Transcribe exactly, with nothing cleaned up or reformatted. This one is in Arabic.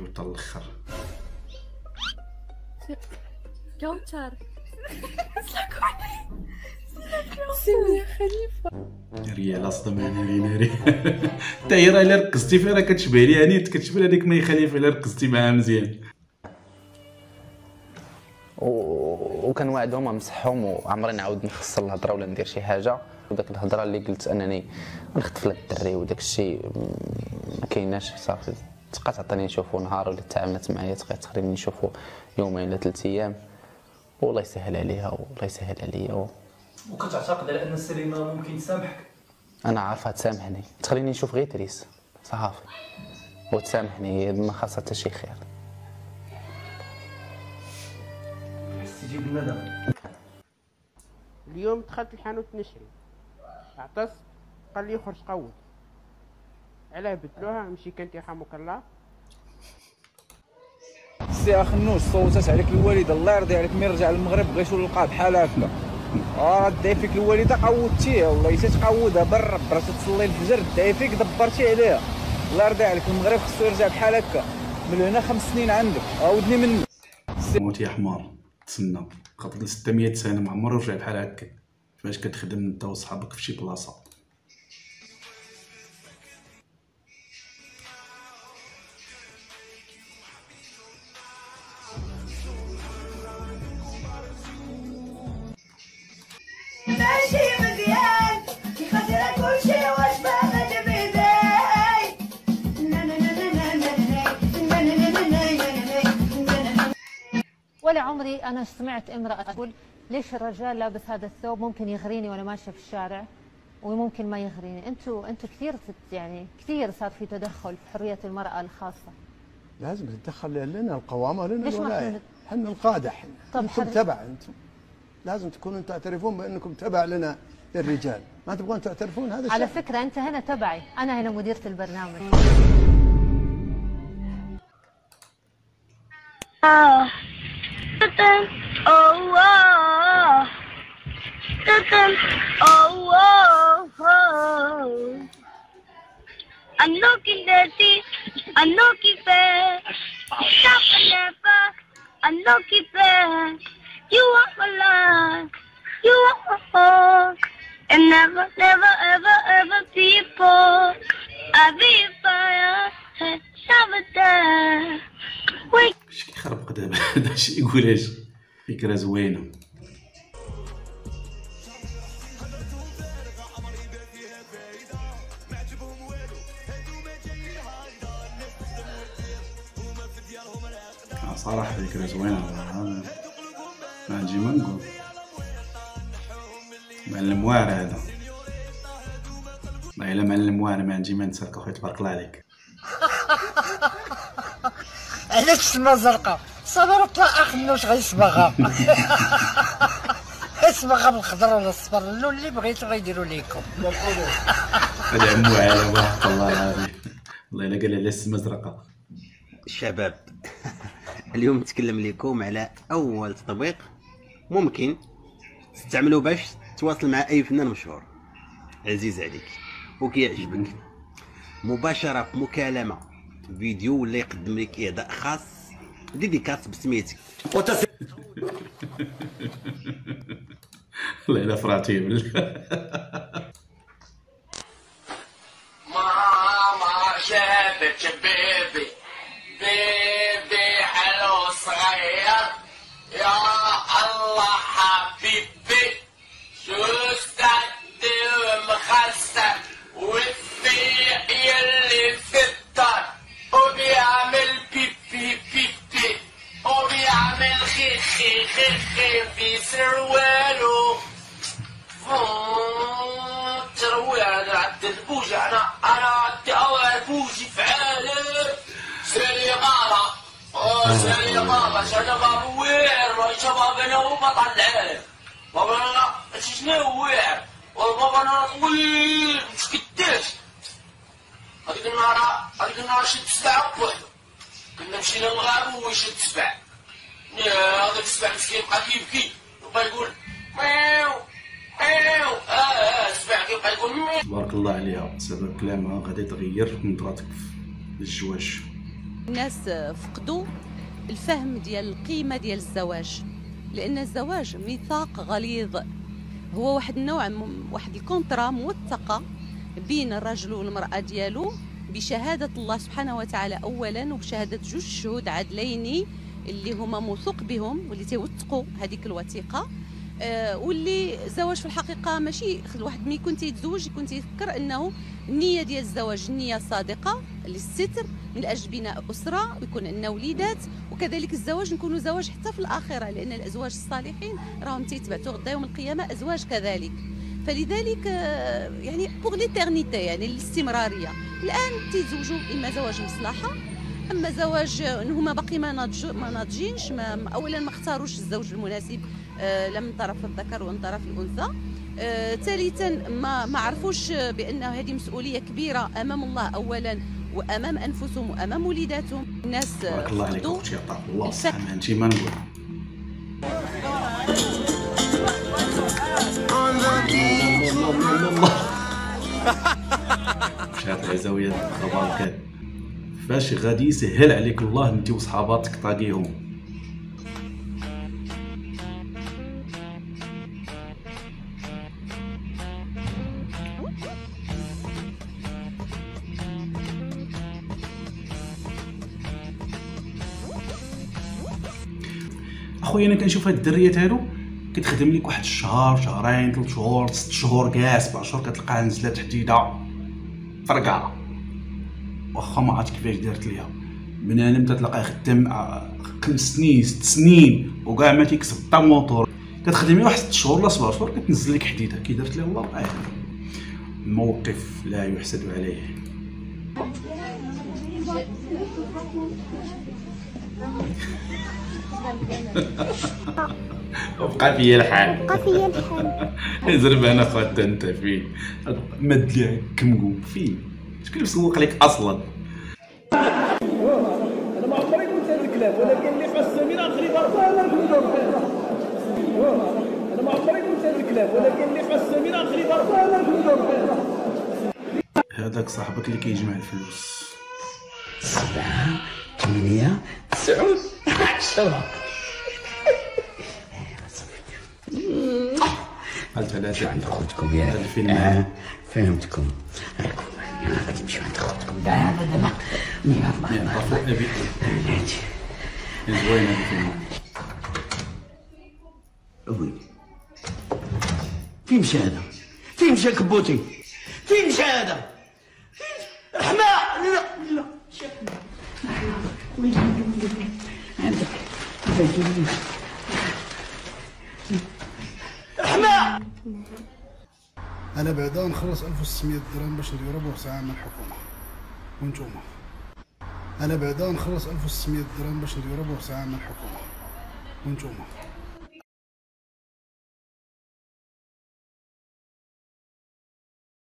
كيفرجو حتى الاخر. كوثر سيدي يا خليفه ريال اصلا ناري ناري. حتى هي راه الا ركزتي فيها راه كتشبه ليها نيت، كتشبه هذيك مي خليفه الا ركزتي معاها مزيان. وكنوعدهم نمسحهم وعمري نعاود نخسر الهضره ولا ندير شي حاجه. وداك الهضره اللي قلت انني نخطف لك الدري وداك الشيء ما كايناش. صافي تبقى تعطيني نشوفو نهار ولا تعاملت معايا تبقى تخليني نشوفو يومين ولا ثلاث ايام، والله يسهل عليها والله يسهل عليا. و... وكتعتقد على ان سليمه ممكن تسامحك؟ انا عارفها تسامحني، تخليني نشوف غير تريس صافي وتسامحني، ما خاصها حتى شي خير. حسيتي بالندم؟ اليوم دخلت الحانوت نشري، عطس قال لي خرج قود، علاه بدلوها نمشي كنتي يرحمك الله. سي اخنوش صوتات عليك الوالده الله يرضي عليك، ملي رجع للمغرب بغيتو نلقاه بحال هكا. اه داي فيك الوالده قودتيه والله حتى تقودها بالرب، راه تصلي الفجر داي فيك دبرتي عليها الله يرضي عليك. المغرب خصو يرجع بحال هكا، من هنا خمس سنين عندك عاودني منه. موت يا حمار تسنى قبل ستمية سنه ما عمرو رجع بحال هكا. فاش كتخدم انت وصحابك في شي بلاصه ماشي مزيان في خاطر كلشي واش باغا تبداي. ولا عمري انا سمعت امراه تقول ليش الرجال لابس هذا الثوب ممكن يغريني وانا ماشيه في الشارع وممكن ما يغريني. انتوا انتوا كثير يعني كثير صار في تدخل في حريه المراه الخاصه. لازم تتدخل لنا القوامه لنا ليش ما الولايه، احنا القاده احنا. طب انتم تبع، انتم لازم تكونوا تعترفون بانكم تبع لنا للرجال، ما تبغون تعترفون هذا على الشيء. فكره انت هنا تبعي، انا هنا مديره البرنامج. آه. Oh, oh, oh, oh. I'm looking dirty, I'm looking bad. Stop never, I'm looking bad. You are my life, you are my heart, and never, never, ever, ever people. I'll be fire, never die. Wait. اش كيخربق دابا هذا شي يقول اش فكره زوينه. صراحه فكره زوينه، ما نجي ما نقول معلم واعر هذا. والله الا معلم واعر ما نجي ما نسالك اخويا تبارك الله عليك. علاش السما زرقاء صبرت اخنوش غيصبغها. اصبغها بالخضر ولا الصفر اللون اللي بغيتو غيديروا ليكم. هذا عمو على واحد الله العظيم والله الا قال على السما زرقاء. شباب اليوم نتكلم لكم على اول تطبيق ممكن تستعملوا باش تواصل مع اي فنان مشهور عزيز عليك وكيعجبك مباشره في مكالمه فيديو ولا يقدم لك اهداء خاص ديديكاس بسميتك. والله الا فراتي ماما جابت بيبي بيبي حلو صغير يا الله حبيبي شو استعدي مخسر والفيق يلي في الدار وبيعمل بيبي بيبي وبيعمل خي خي خي خي في سروالو. ترويع انا عدت بوجي انا انا عدي اول بوجي في عالم سالي غابة اه سالي غابة شانا غابة وير ما شباب انا وبطل العالم بابا انا شنو وير وبابا انا طويل مش قداش. هذيك النهار هذيك النهار شد سبعة بوحدو كنا مشينا للغابة وهو يشد سبعة. هذاك السبع مسكين بقى كيبكي وبقى يقول ميو ميو اه اه السبع كيبقى يقول ميو. تبارك الله عليها، سبب كلامها غادي تغير نظرتك للزواج. الناس فقدوا الفهم ديال القيمه ديال الزواج، لان الزواج ميثاق غليظ، هو واحد النوع واحد الكونترا موثقه بين الرجل والمراه ديالو بشهاده الله سبحانه وتعالى اولا، وبشهاده جوج شهود عادلين اللي هما موثوق بهم واللي تيوثقوا هذيك الوثيقه. آه واللي الزواج في الحقيقه ماشي الواحد ملي يكون تيتزوج يكون تيفكر انه النيه ديال الزواج نيه صادقه للستر من اجل بناء اسره ويكون عندنا وليدات، وكذلك الزواج نكونوا زواج حتى في الاخره، لان الازواج الصالحين راهم تيتبعثوا غدا يوم القيامه ازواج كذلك. فلذلك آه يعني بوغ ليترنيتي، يعني الاستمراريه. الان تيتزوجوا اما زواج مصلحه، اما زواج هما باقي ما ناضج ما ناضجينش، ما اولا ما اختاروش الزوج المناسب آه لا من طرف الذكر ومن طرف الانثى. آه، ثالثا ما ما عرفوش بان هذه مسؤوليه كبيره امام الله اولا وامام انفسهم وامام وليداتهم. الناس بارك الله عليك اختي عطاك الله الصحه، ما انت ما نقول. مشات العزاويه الخبر كان فاش غادي يسهل عليك الله انت وصحاباتك طاقيهم. اخويا انا كنشوف هاد الدريات هادو كتخدم لك واحد الشهر شهرين ثلاث شهور ست شهور كاع سبع شهور كتلقاها نزلات حديده فرقعه، واخا ما عرفت كيفاش دارت ليها. بنادم تتلقاه خدام خمس سنين ست سنين وكاع ما تيكسب حتى موطور، كتخدمي واحد ست شهور ولا سبع شهور كتنزل لك حديده كي دارت ليها الله اعلم. موقف لا يحسد عليه. وبقى فيا الحال بقى فيا الحال زرب انا خوات انت فين مد لي كمقوم فين شكون اللي مسوق عليك اصلا. انا ما عمري قلت هذا الكلام، ولكن اللي خاص سمير نخلي برا انا ما عمري قلت هذا الكلام، ولكن اللي خاص سمير نخلي برا انا. هذاك صاحبك اللي كيجمع الفلوس. سبعة ثمانية تسعة عشرة. قلت على شو عند خوتكم يا آه فهمتكم. غادي نمشيو عند خوتكم دابا دابا. يلا ابي زوين هذا الفيلم. ابوي فين مشى هذا؟ فين مشى كبوتي؟ فين مشى هذا؟ رحمة لا لا وين عندك رحمة. أنا بعدا نخلص ألف وستمية درهم باش ندير ربع ساعة من الحكومة، وانتوما أنا بعدا نخلص ألف وستمية درهم باش ندير ربع ساعة من الحكومة، وانتوما